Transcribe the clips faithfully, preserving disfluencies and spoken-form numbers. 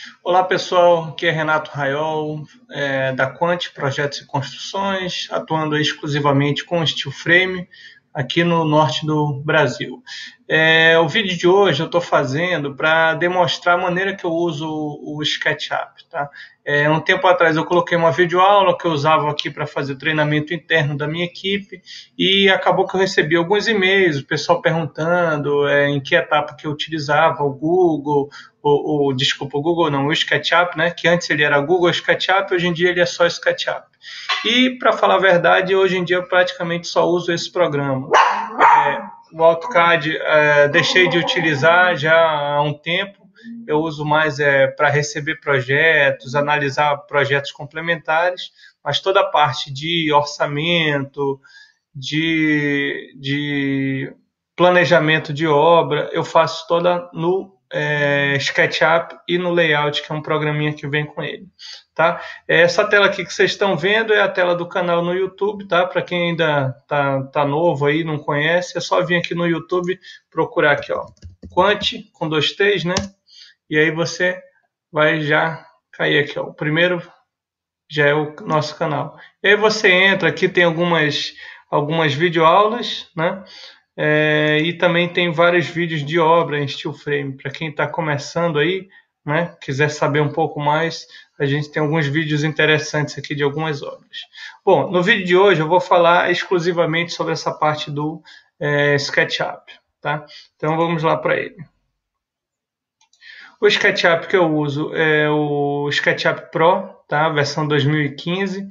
Olá pessoal, aqui é Renato Raiol, é, da Quant Projetos e Construções, atuando exclusivamente com steel frame aqui no norte do Brasil. É, o vídeo de hoje eu estou fazendo para demonstrar a maneira que eu uso o SketchUp. Tá? É, um tempo atrás eu coloquei uma videoaula que eu usava aqui para fazer o treinamento interno da minha equipe e acabou que eu recebi alguns e-mails, o pessoal perguntando é, em que etapa que eu utilizava o Google, o, o, desculpa, o Google não, o SketchUp, né? Que antes ele era Google SketchUp, hoje em dia ele é só SketchUp. E, para falar a verdade, hoje em dia eu praticamente só uso esse programa. É, o AutoCAD é, deixei de utilizar já há um tempo, eu uso mais é, para receber projetos, analisar projetos complementares, mas toda a parte de orçamento, de, de planejamento de obra, eu faço toda no é, SketchUp e no Layout, que é um programinha que vem com ele. Tá? Essa tela aqui que vocês estão vendo é a tela do canal no YouTube, tá? Para quem ainda tá, tá novo aí, não conhece, é só vir aqui no YouTube, procurar aqui, ó, Quant, com dois T's, né? E aí você vai já cair aqui, ó. O primeiro já é o nosso canal. E aí você entra, aqui tem algumas, algumas videoaulas, né? É, e também tem vários vídeos de obra em steel frame. Para quem está começando aí, né, quiser saber um pouco mais, a gente tem alguns vídeos interessantes aqui de algumas obras. Bom, no vídeo de hoje eu vou falar exclusivamente sobre essa parte do é, SketchUp. Tá? Então vamos lá para ele. O SketchUp que eu uso é o SketchUp Pro, tá? Versão dois mil e quinze.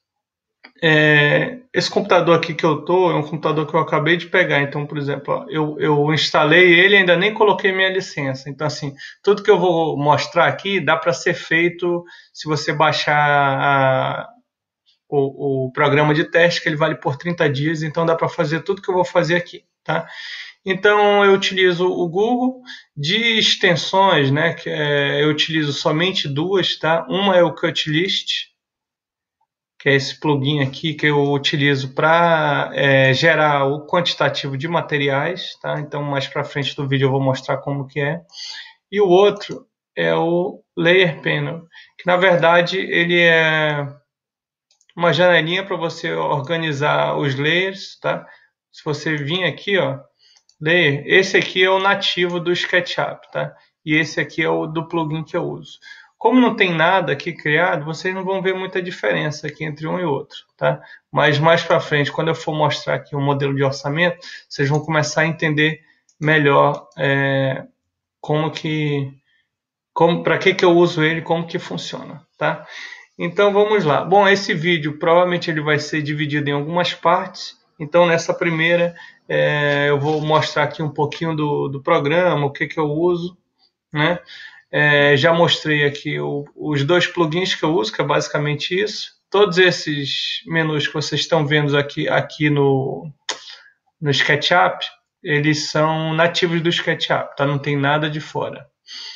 É, esse computador aqui que eu estou é um computador que eu acabei de pegar. Então, por exemplo, ó, eu, eu instalei ele e ainda nem coloquei minha licença. Então, assim, tudo que eu vou mostrar aqui dá para ser feito se você baixar a, o, o programa de teste, que ele vale por trinta dias. Então, dá para fazer tudo que eu vou fazer aqui. Tá? Então, eu utilizo o Google. De extensões, né, que é, eu utilizo somente duas. Tá? Uma é o Cutlist, que é esse plugin aqui que eu utilizo para é, gerar o quantitativo de materiais, tá? Então mais para frente do vídeo eu vou mostrar como que é. E o outro é o Layer Panel, que na verdade ele é uma janelinha para você organizar os layers, tá? Se você vir aqui, ó, layer, esse aqui é o nativo do SketchUp, tá? E esse aqui é o do plugin que eu uso. Como não tem nada aqui criado, vocês não vão ver muita diferença aqui entre um e outro, tá? Mas mais para frente, quando eu for mostrar aqui o um modelo de orçamento, vocês vão começar a entender melhor é, como que, como, para que que eu uso ele, como que funciona, tá? Então vamos lá. Bom, esse vídeo provavelmente ele vai ser dividido em algumas partes. Então nessa primeira é, eu vou mostrar aqui um pouquinho do, do programa, o que que eu uso, né? É, já mostrei aqui o, os dois plugins que eu uso, que é basicamente isso. Todos esses menus que vocês estão vendo aqui, aqui no, no SketchUp, eles são nativos do SketchUp, tá? Não tem nada de fora.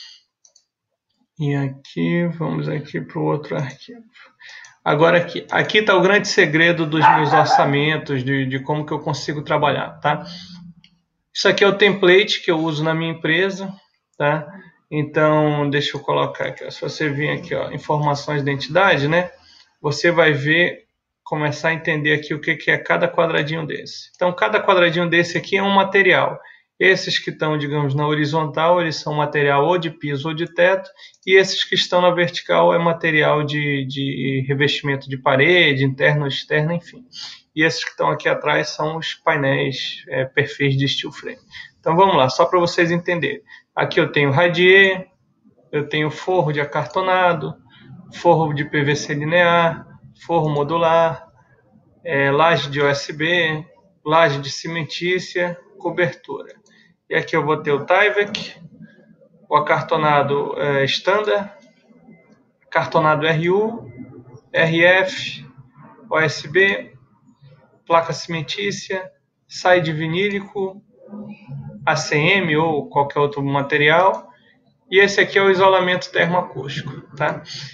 E aqui, vamos aqui para o outro arquivo. Agora aqui, aqui está o grande segredo dos meus orçamentos, de, de como que eu consigo trabalhar, tá? Isso aqui é o template que eu uso na minha empresa, tá? Então, deixa eu colocar aqui, ó. Se você vir aqui, ó, informações de identidade, né? Você vai ver, começar a entender aqui o que, que é cada quadradinho desse. Então, cada quadradinho desse aqui é um material. Esses que estão, digamos, na horizontal, eles são material ou de piso ou de teto, e esses que estão na vertical é material de, de revestimento de parede, interno, externo, enfim. E esses que estão aqui atrás são os painéis, é, perfis de steel frame. Então, vamos lá, só para vocês entenderem. Aqui eu tenho radier, eu tenho forro de acartonado, forro de P V C linear, forro modular, é, laje de O S B, laje de cimentícia, cobertura. E aqui eu vou ter o Tyvek, o acartonado é, standard, acartonado R U, R F, O S B, placa cimentícia, side vinílico, A C M ou qualquer outro material. E esse aqui é o isolamento termoacústico, tá?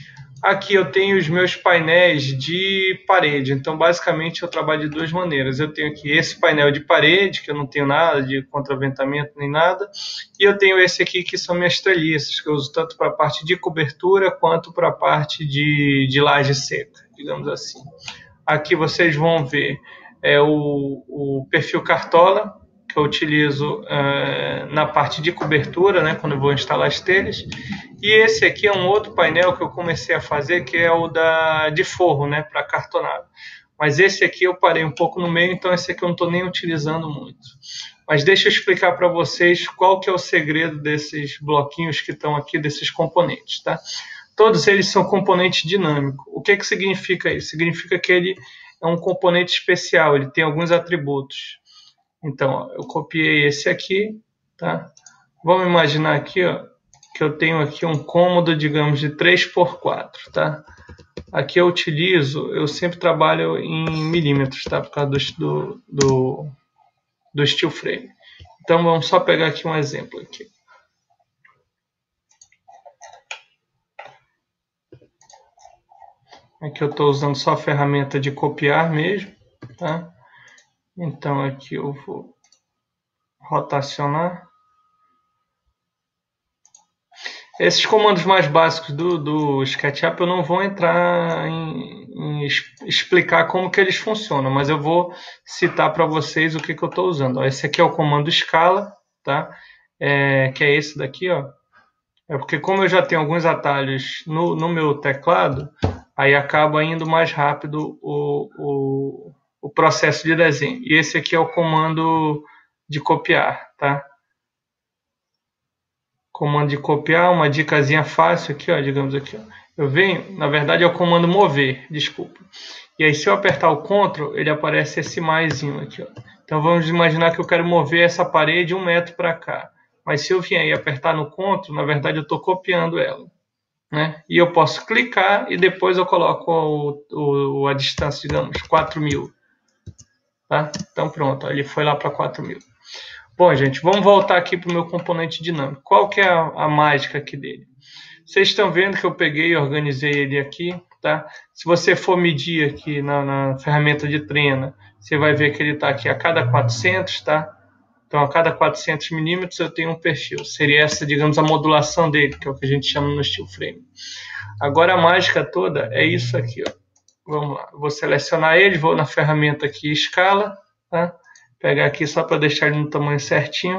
Aqui eu tenho os meus painéis de parede, então basicamente eu trabalho de duas maneiras. Eu tenho aqui esse painel de parede, que eu não tenho nada de contraventamento nem nada, e eu tenho esse aqui que são minhas treliças, que eu uso tanto para a parte de cobertura quanto para a parte de, de laje seca, digamos assim. Aqui vocês vão ver é, o, o perfil Cartola, que eu utilizo uh, na parte de cobertura, né, quando eu vou instalar as telhas. E esse aqui é um outro painel que eu comecei a fazer, que é o da, de forro, né, para cartonado. Mas esse aqui eu parei um pouco no meio, então esse aqui eu não estou nem utilizando muito. Mas deixa eu explicar para vocês qual que é o segredo desses bloquinhos que estão aqui, desses componentes, tá? Todos eles são componentes dinâmicos. O que, que significa isso? Significa que ele é um componente especial, ele tem alguns atributos. Então, ó, eu copiei esse aqui, tá? Vamos imaginar aqui, ó, que eu tenho aqui um cômodo, digamos, de três por quatro, tá? Aqui eu utilizo, eu sempre trabalho em milímetros, tá? Por causa do, do, do steel frame. Então, vamos só pegar aqui um exemplo aqui. Aqui eu estou usando só a ferramenta de copiar mesmo, tá? Então, aqui eu vou rotacionar. Esses comandos mais básicos do, do SketchUp eu não vou entrar em, em explicar como que eles funcionam, mas eu vou citar para vocês o que, que eu estou usando. Ó, esse aqui é o comando escala, tá? É, que é esse daqui, ó. É porque como eu já tenho alguns atalhos no, no meu teclado, aí acaba indo mais rápido o, o, o processo de desenho. E esse aqui é o comando de copiar, tá? Comando de copiar, uma dicasinha fácil aqui, ó, digamos aqui, ó. Eu venho, na verdade é o comando mover, desculpa. E aí se eu apertar o Ctrl, ele aparece esse maisinho aqui, ó. Então vamos imaginar que eu quero mover essa parede um metro para cá. Mas se eu vier e apertar no Ctrl, na verdade eu estou copiando ela, né? E eu posso clicar e depois eu coloco o, o, a distância, digamos, quatro mil. Tá? Então pronto, ó, ele foi lá para quatro mil. Bom, gente, vamos voltar aqui para o meu componente dinâmico. Qual que é a, a mágica aqui dele? Vocês estão vendo que eu peguei e organizei ele aqui, tá? Se você for medir aqui na, na ferramenta de trena, você vai ver que ele está aqui a cada quatrocentos, tá? Então, a cada quatrocentos milímetros eu tenho um perfil. Seria essa, digamos, a modulação dele, que é o que a gente chama no steel frame. Agora, a mágica toda é isso aqui, ó. Vamos lá. Vou selecionar ele, vou na ferramenta aqui, escala, tá? Pegar aqui só para deixar ele no tamanho certinho.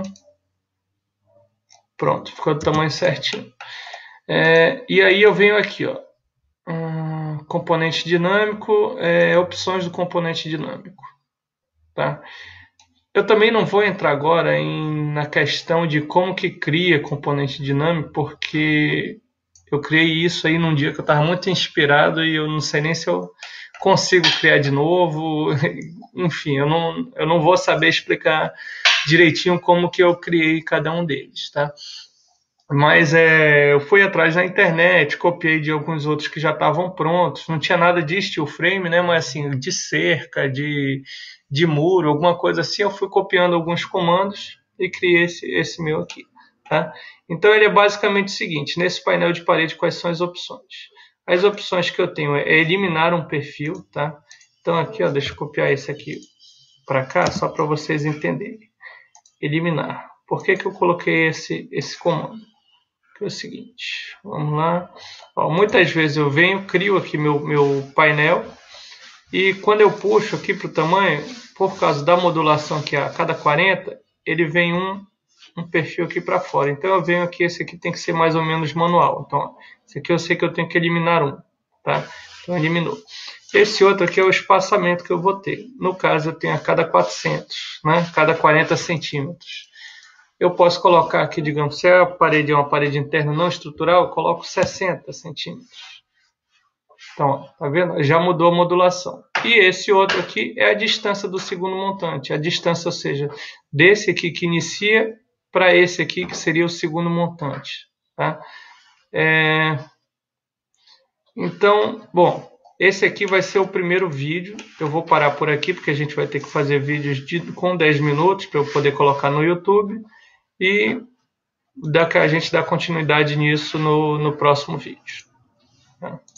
Pronto, ficou do tamanho certinho. É, e aí eu venho aqui, ó, um, componente dinâmico, é, opções do componente dinâmico. Tá? Eu também não vou entrar agora em, na questão de como que cria componente dinâmico, porque eu criei isso aí num dia que eu estava muito inspirado e eu não sei nem se eu consigo criar de novo. Enfim, eu não, eu não vou saber explicar direitinho como que eu criei cada um deles, tá? Mas é, eu fui atrás na internet, copiei de alguns outros que já estavam prontos. Não tinha nada de steel frame, né? Mas assim, de cerca, de, de muro, alguma coisa assim. Eu fui copiando alguns comandos e criei esse, esse meu aqui, tá? Então ele é basicamente o seguinte: nesse painel de parede, quais são as opções? As opções que eu tenho é eliminar um perfil, tá? Então aqui, ó, deixa eu copiar esse aqui para cá, só para vocês entenderem. Eliminar. Por que que eu coloquei esse, esse comando? Que é o seguinte, vamos lá. Ó, muitas vezes eu venho, crio aqui meu, meu painel e quando eu puxo aqui para o tamanho, por causa da modulação que é a cada quarenta, ele vem um, um perfil aqui para fora. Então eu venho aqui, esse aqui tem que ser mais ou menos manual. Então, ó, esse aqui eu sei que eu tenho que eliminar um, tá? Então eliminou. Esse outro aqui é o espaçamento que eu vou ter. No caso, eu tenho a cada quatrocentos, né? Cada quarenta centímetros. Eu posso colocar aqui, digamos, se a parede é uma parede interna não estrutural, eu coloco sessenta centímetros. Então, ó, tá vendo? Já mudou a modulação. E esse outro aqui é a distância do segundo montante. A distância, ou seja, desse aqui que inicia para esse aqui que seria o segundo montante. Tá? É... Então, bom... Esse aqui vai ser o primeiro vídeo. Eu vou parar por aqui porque a gente vai ter que fazer vídeos de, com dez minutos para eu poder colocar no YouTube. E dá, a gente dá continuidade nisso no, no próximo vídeo. Tá?